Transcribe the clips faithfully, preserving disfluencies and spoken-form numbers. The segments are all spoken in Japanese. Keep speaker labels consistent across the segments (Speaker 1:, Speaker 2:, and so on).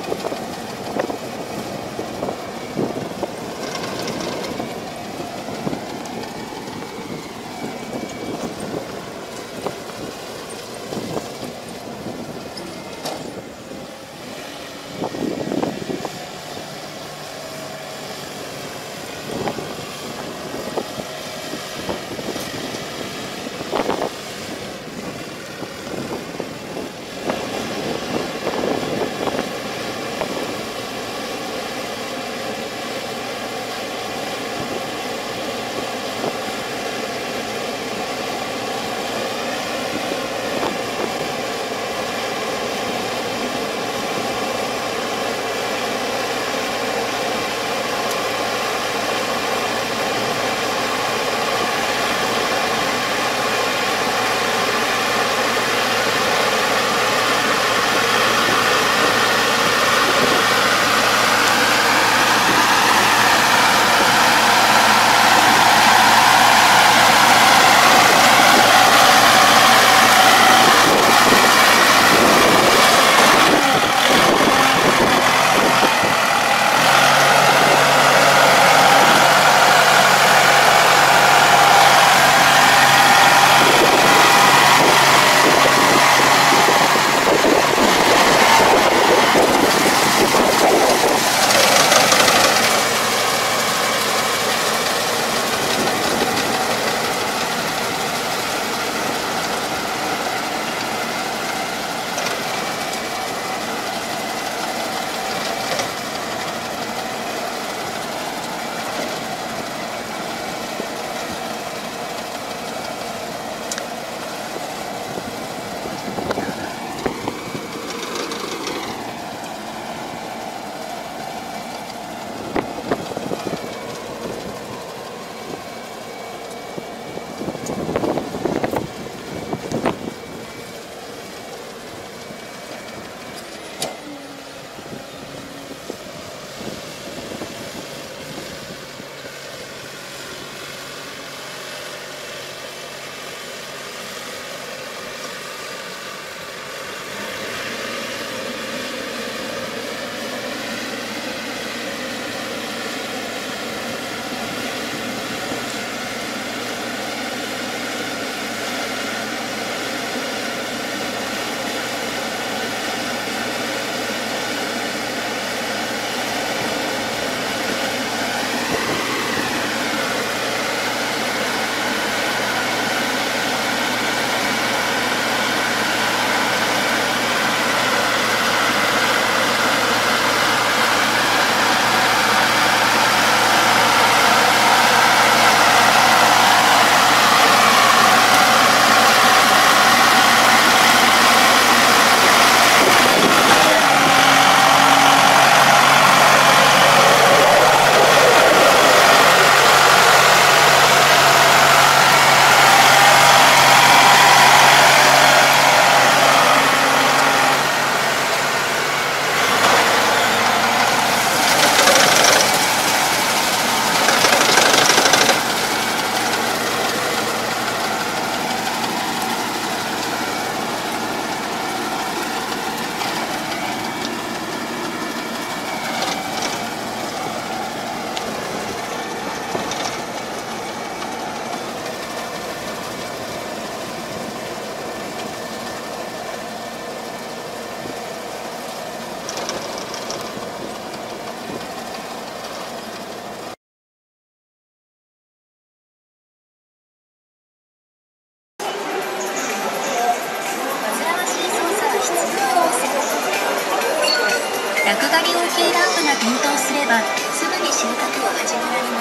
Speaker 1: 落書き OK ランプが点灯すればすぐに収穫を始められます。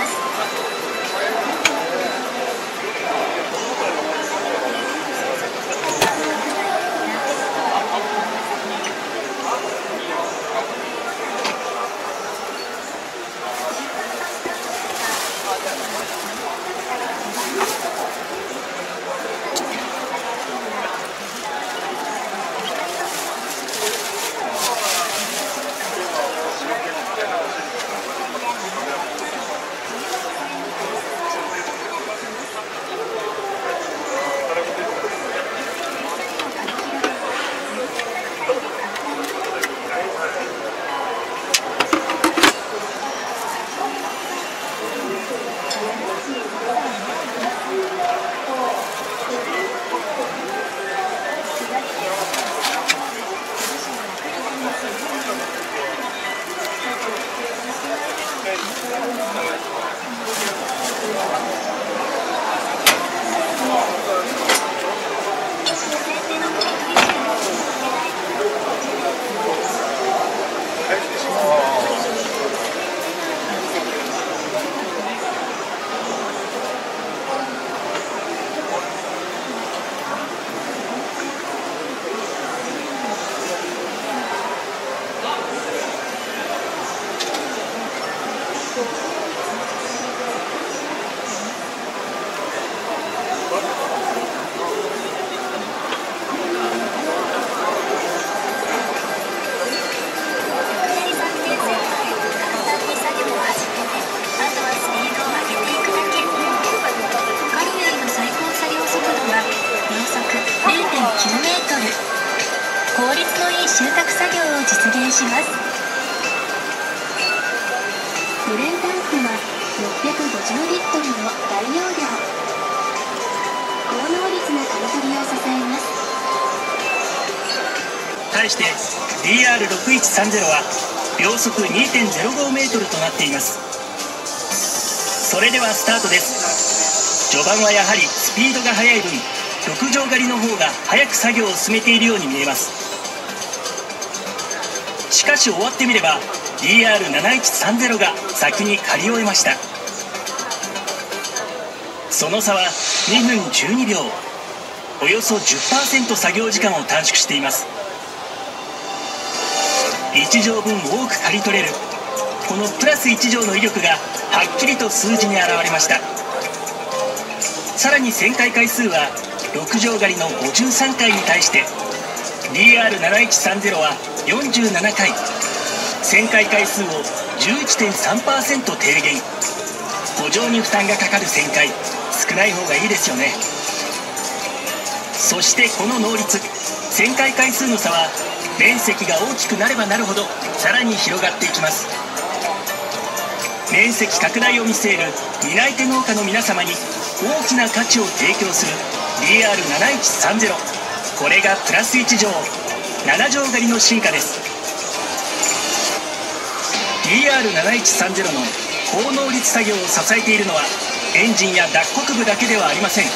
Speaker 1: 電します。グレンタンクはろっぴゃくごじゅうリットルの大容量。高能率な刈り取りを支えます。
Speaker 2: 対して ディーアールろくいちさんゼロ は秒速 にてんゼロごメートルとなっています。それではスタートです。序盤はやはりスピードが速い分、ろくじょう狩りの方が早く作業を進めているように見えます。しかし終わってみれば ディーアールなないちさんゼロ が先に刈り終えました。その差はにふんじゅうにびょう、およそ じゅっパーセント 作業時間を短縮しています。いち畳分多く刈り取れる、このプラスいち畳の威力がはっきりと数字に現れました。さらに旋回回数はろく畳狩りのごじゅうさんかいに対して ディーアールなないちさんゼロ はよんじゅうななかい、旋回回数を じゅういってんさんパーセント 低減。補助に負担がかかる旋回、少ない方がいいですよね。そしてこの能率、旋回回数の差は面積が大きくなればなるほどさらに広がっていきます。面積拡大を見据える担い手農家の皆様に大きな価値を提供する ディーアールなないちさんゼロ、 これがプラスいち畳なな畳狩りの進化です。 ディーアールなないちさんゼロ の高能率作業を支えているのはエンジンや脱穀部だけではありません。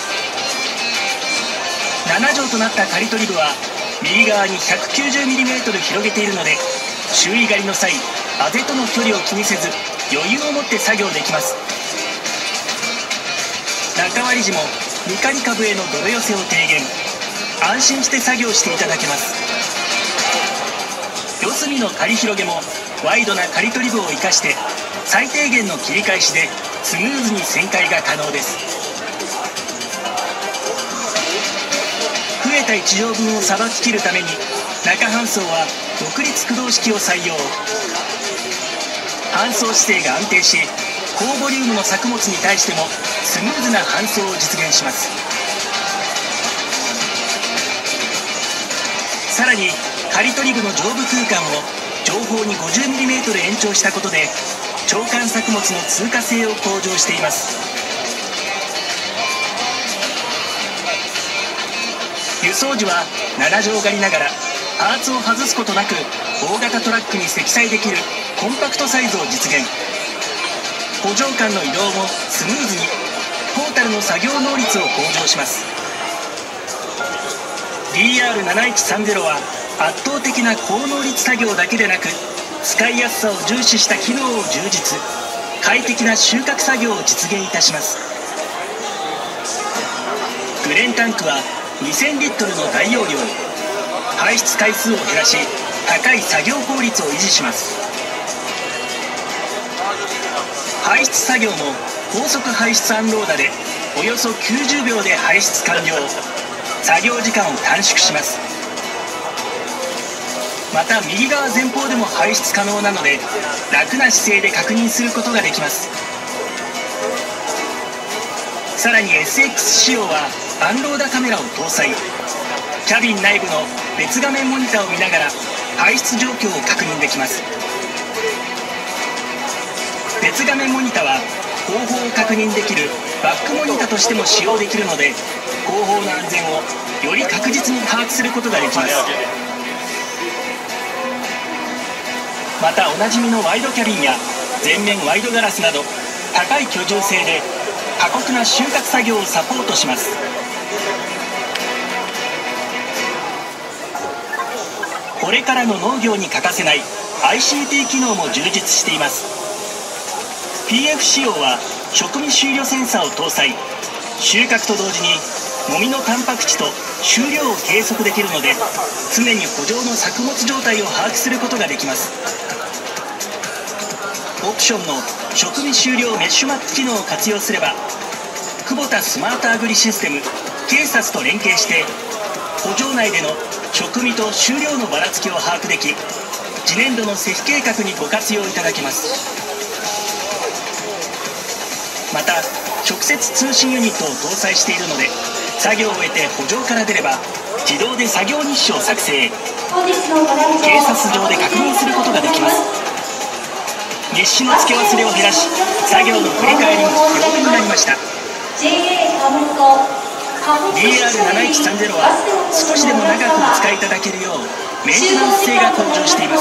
Speaker 2: なな畳となった刈り取り部は右側に ひゃくきゅうじゅうミリメートル 広げているので、周囲刈りの際あぜとの距離を気にせず余裕を持って作業できます。中割り時もに刈り株への泥寄せを低減、安心して作業していただけます。四隅の刈り広げもワイドな刈り取り部を生かして最低限の切り返しでスムーズに旋回が可能です。増えたいち畳分をさばききるために中搬送は独立駆動式を採用。搬送姿勢が安定し、高ボリュームの作物に対してもスムーズな搬送を実現します。さらに刈り取り部の上部空間を上方に ごじゅうミリメートル 延長したことで長管作物の通過性を向上しています。輸送時はなな畳狩りながらパーツを外すことなく大型トラックに積載できるコンパクトサイズを実現。補助間の移動もスムーズに、トータルの作業能率を向上します。 ディーアールなないちさんゼロ は圧倒的な高能率作業だけでなく使いやすさを重視した機能を充実、快適な収穫作業を実現いたします。グレンタンクはにせんリットルの大容量、排出回数を減らし高い作業効率を維持します。排出作業も高速排出アンローダでおよそきゅうじゅうびょうで排出完了、作業時間を短縮します。また右側前方でも排出可能なので楽な姿勢で確認することができます。さらに エスエックス 仕様はアンローダカメラを搭載。キャビン内部の別画面モニターを見ながら排出状況を確認できます。別画面モニタは後方を確認できるバックモニタとしても使用できるので後方の安全をより確実に把握することができます。またおなじみのワイドキャビンや全面ワイドガラスなど高い居住性で過酷な収穫作業をサポートします。これからの農業に欠かせない アイシーティー 機能も充実しています。 ピーエフ 仕様は食味終了センサーを搭載。収穫と同時にもみのタンパク質と収量を計測できるので常に圃場の作物状態を把握することができます。オプションの食味終了メッシュマップ機能を活用すればクボタスマートアグリシステムケイサスと連携して圃場内での食味と収量のばらつきを把握でき次年度の施肥計画にご活用いただけます。また直接通信ユニットを搭載しているので作業を終えて圃場から出れば自動で作業日誌を作成、ケイサス上で確認する実施の付け忘れを減らし、作業の振り返りも容易になりました。 ディーアールなないちさんゼロ は少しでも長くお使いいただけるようメンテナンス性が向上しています。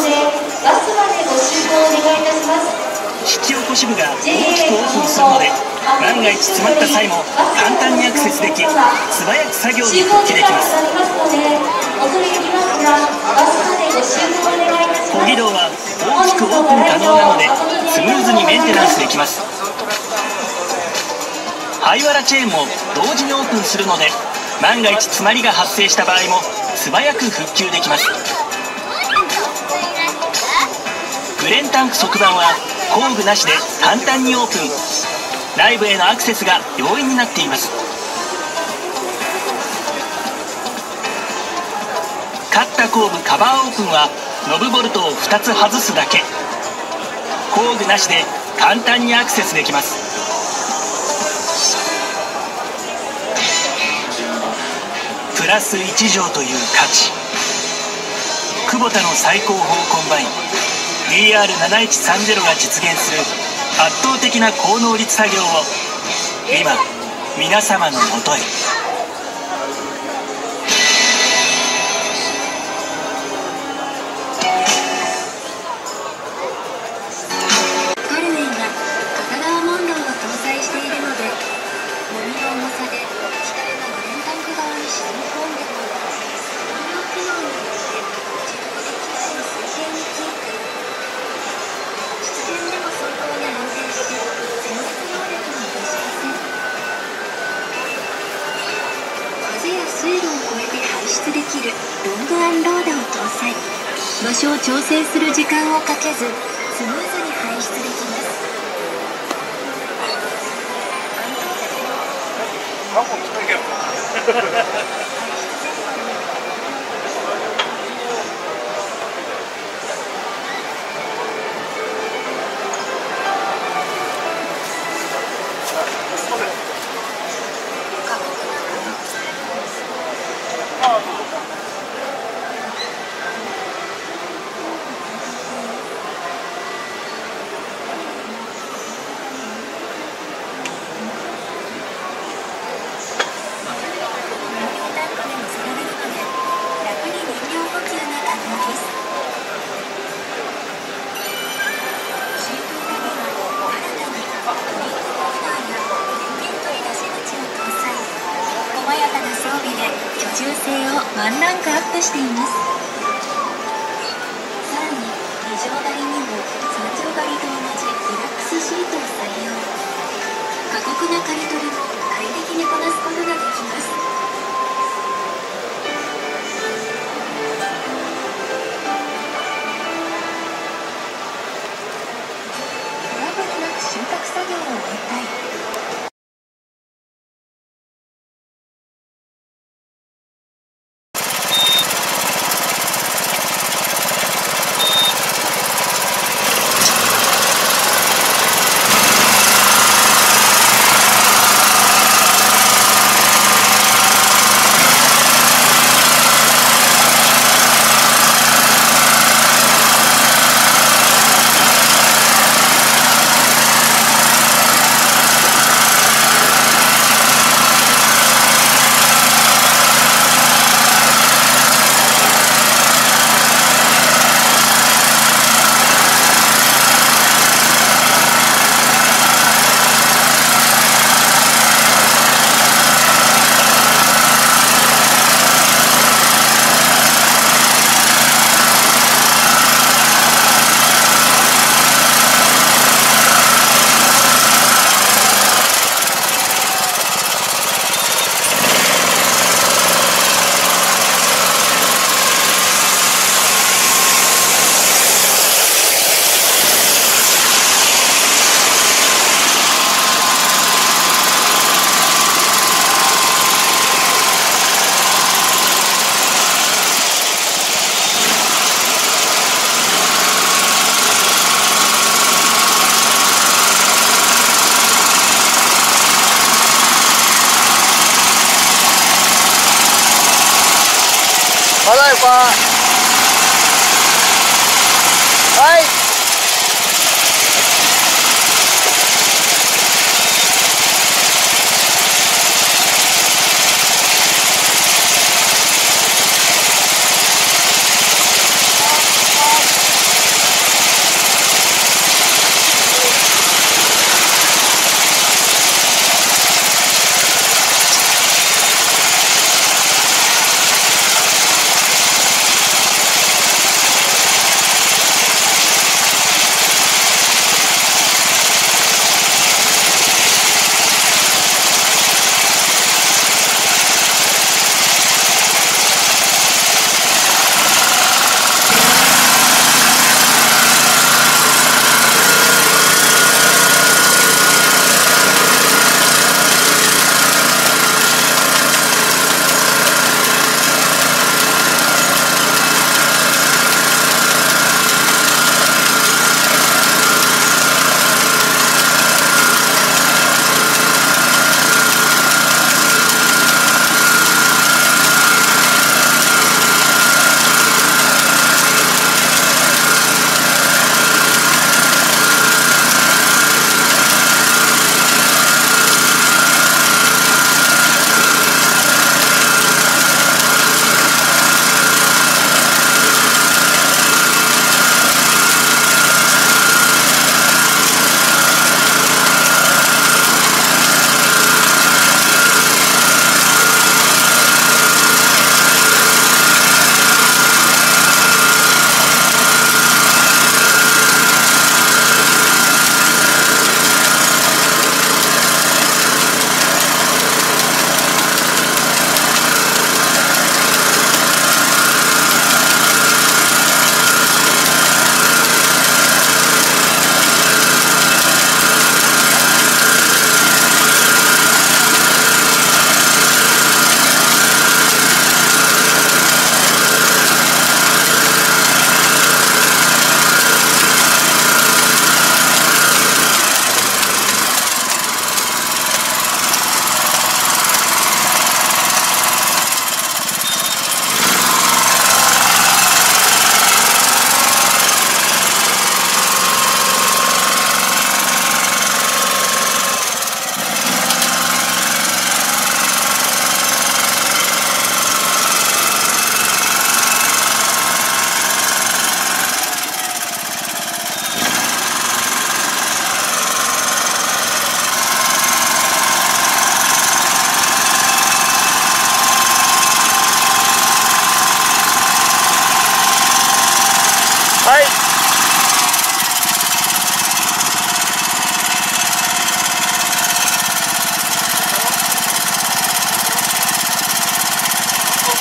Speaker 2: 引き起こし部が大きくオープンするので、万が一詰まった際も簡単にアクセスでき、素早く作業に復帰できます。コギ道は大きくオープン可能なのでスムーズにメンテナンスできます。灰わらチェーンも同時にオープンするので、万が一詰まりが発生した場合も素早く復旧できます。グレンタンク側板は工具なしで簡単にオープン、内部へのアクセスが容易になっています。カッタ後部カバーオープンはノブボルトをふたつ外すだけ、工具なしで簡単にアクセスできます。プラスいちじょうという価値、クボタの最高峰コンバイン ディーアールなないちさんゼロ が実現する圧倒的な高能率作業を今皆様のもとへ。
Speaker 1: カルメンは片側モンローを搭載しているので、ゴミの重さで機体がグレンタンク側に沈み込んでも専用機能によって自動で機体を水平にキープ。湿原でも走行が安定して潜水能力も落としません。風や水路を越えて排出できるロングアンロードを搭載。場所を調整する時間をかけずスムーズに排出できます。ワンランクアップしています。さらににじょう狩りにもさんじょう狩りと同じリラックスシートを採用。過酷な刈り取りも快適にこなすことができます。トラブルなく収穫作業を終えたい。
Speaker 3: 好了，花。はい。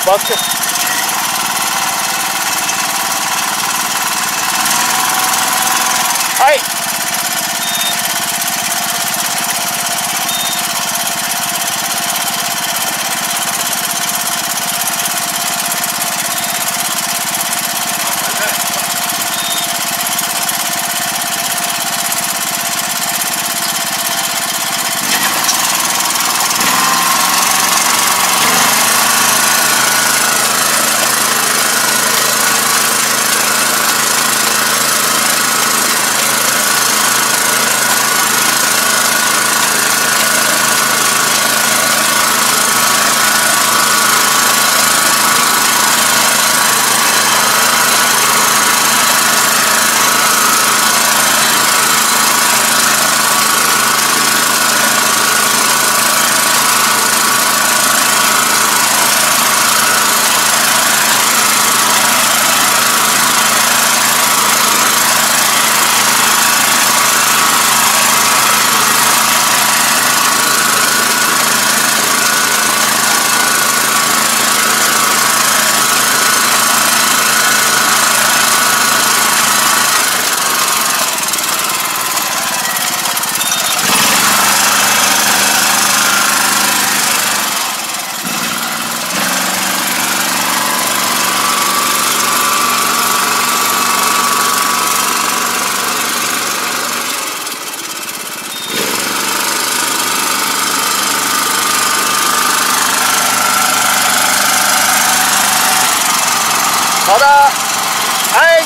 Speaker 3: 待って。はい。まだ、はい。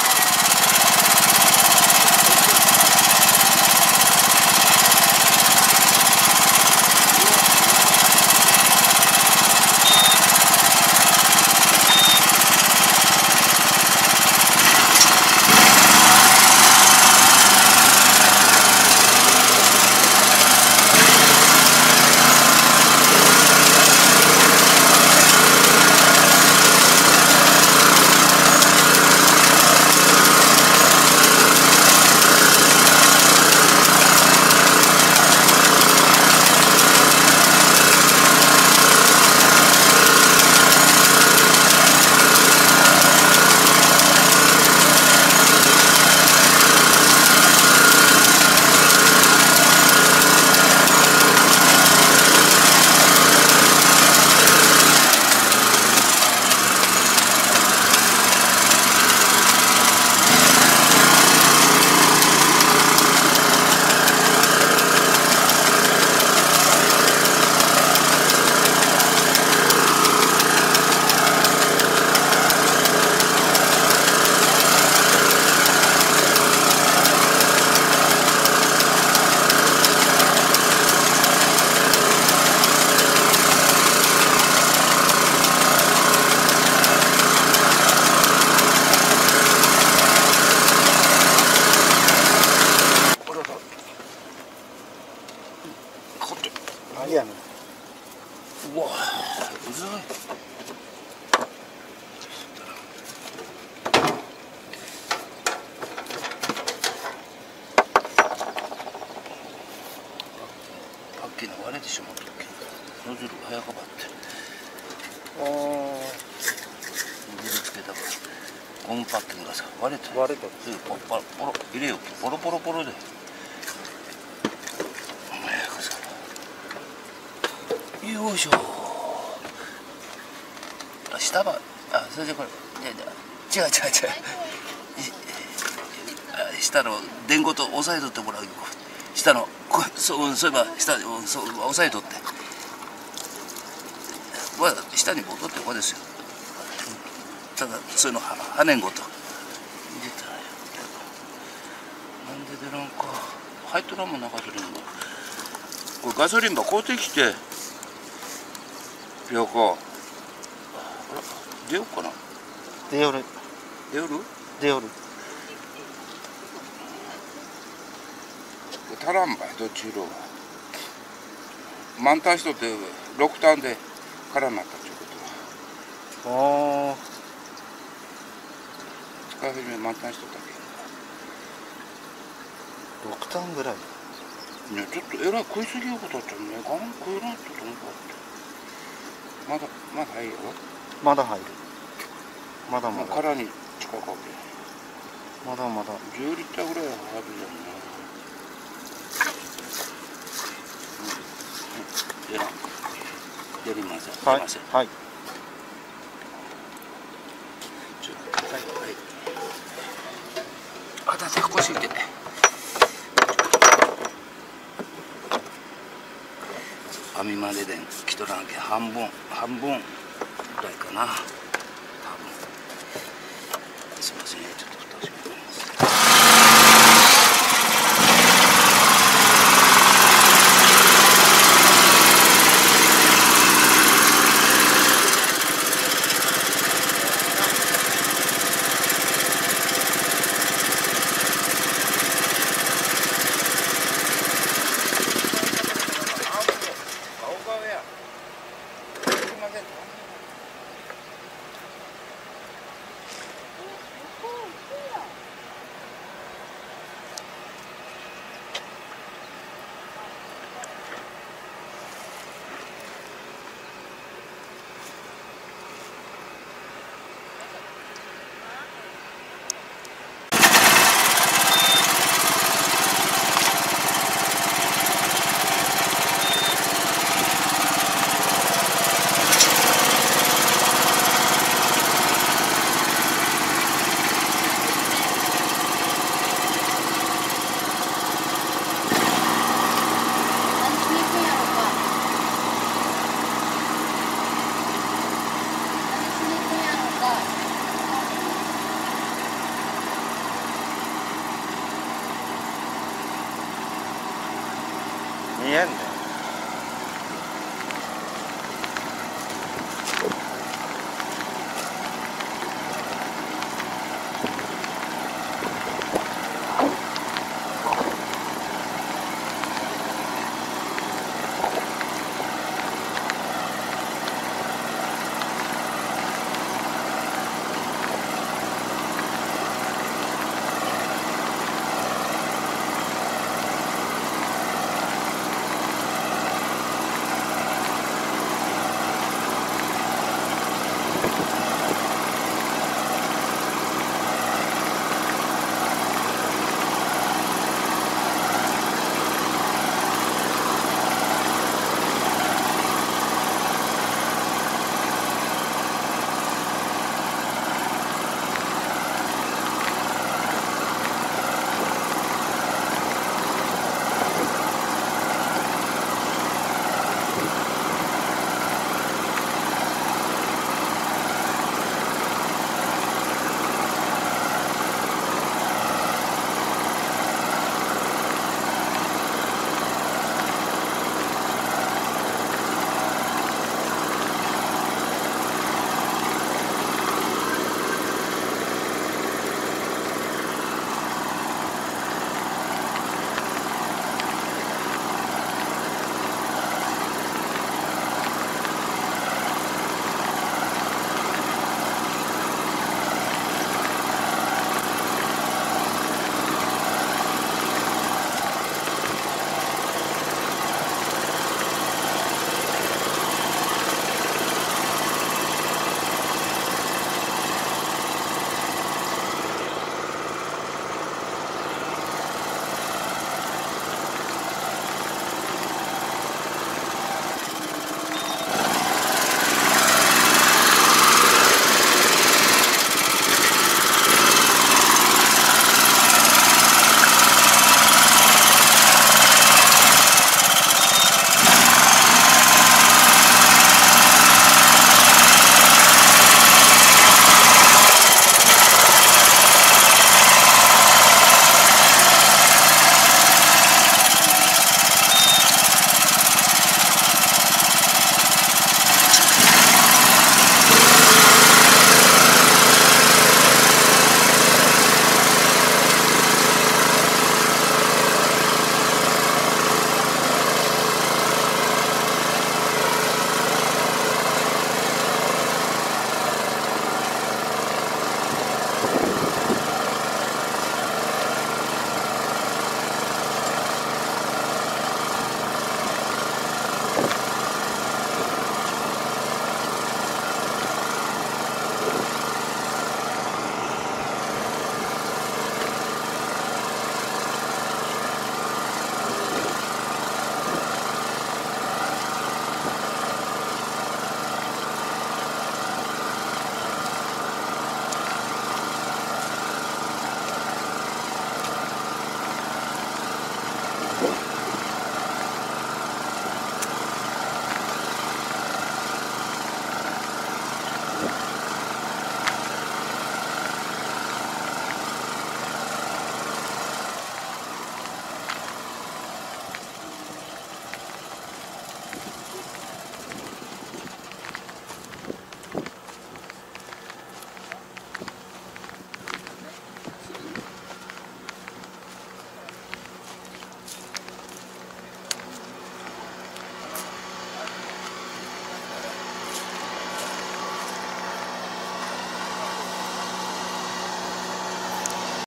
Speaker 3: 何やねん。
Speaker 4: うわ、うざい。パッキンの割れてしまったっけ。ノズルが早かばって。
Speaker 3: ああ。
Speaker 4: ノズルつけたからゴムパッキンがさ割れた。
Speaker 3: 割れた。
Speaker 4: すぐポロポロポロ入れよう。ポロポロポロで。よいしょ。下ば、あ、それでこれ、違う違う違う。下の電ごと押さえとってもらうよ。下の、こそうそういえば下そう押さえとって。これ下に戻ってこれですよ。ただそういうのははねんごと入れたらよ。なんで出らんか。入っとらんもんなガソリンが。これガソリンば買うてきて。よこ。あら、出ようかな。
Speaker 3: 出よる。
Speaker 4: 出よる。
Speaker 3: 出よる。
Speaker 4: 足らんばい、どっち色は。満タンしとってろくタンで空になったっていうことは。
Speaker 3: ああ。
Speaker 4: 使い始め満タンしとったけ
Speaker 3: ろくタンぐらい。
Speaker 4: ど。ね、ちょっとえらい食いすぎようことあったね。ガン食えらんとと思うかって。まだまだいいよ。
Speaker 3: まだ入る。まだまだ。
Speaker 4: 殻に近くある。
Speaker 3: まだまだ。
Speaker 4: じゅうリッターぐらいはあるじゃんな。うん、やらん。やりません。
Speaker 3: はい。
Speaker 4: やりません。
Speaker 3: はい。
Speaker 4: ちょはいはい。あだたこしいて。網までで来とらんけ半分半分ぐらいかな。多分。すみませんね、ちょっと蓋閉めてみます。
Speaker 3: 見えんね。